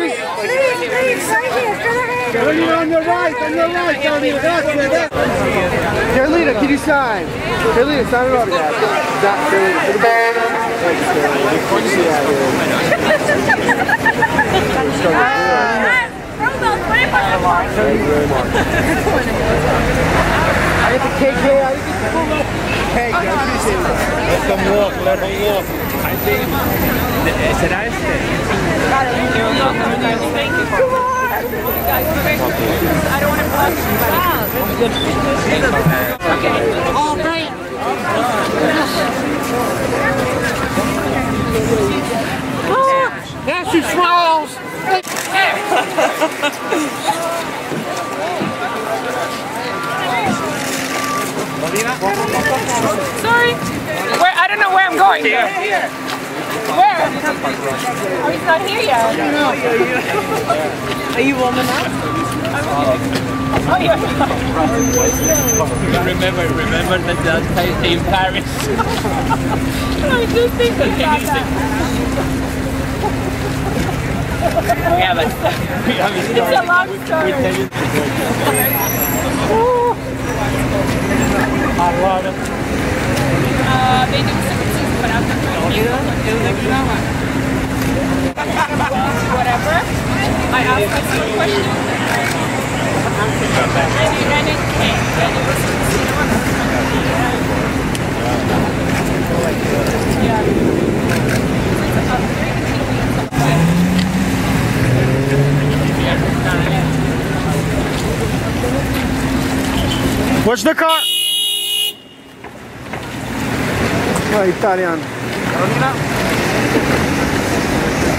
please. Please, right here. Carolina, on your right, Carolina. Grazie. Carolina, can you sign? Carolina, sign it autograph. Not Carolina. For the back. Thanks, Carolina. Thank you very much. I get the cake here. I get the cake. I appreciate it. Let them walk. I think. ¿Será este? I don't want to block you. Okay. All right. There she smiles. Sorry. Where? I don't know where I'm going. Here. Where? Oh, he's not here yet. Are you warming up? Oh, yeah. Remember that time in Paris. I just think about that. Yeah, but It's a long story. I love it. They do second season, but I'm not going to whatever. I asked myself a question. And it came. And it was What's the car? Oh, Italian. Carolina?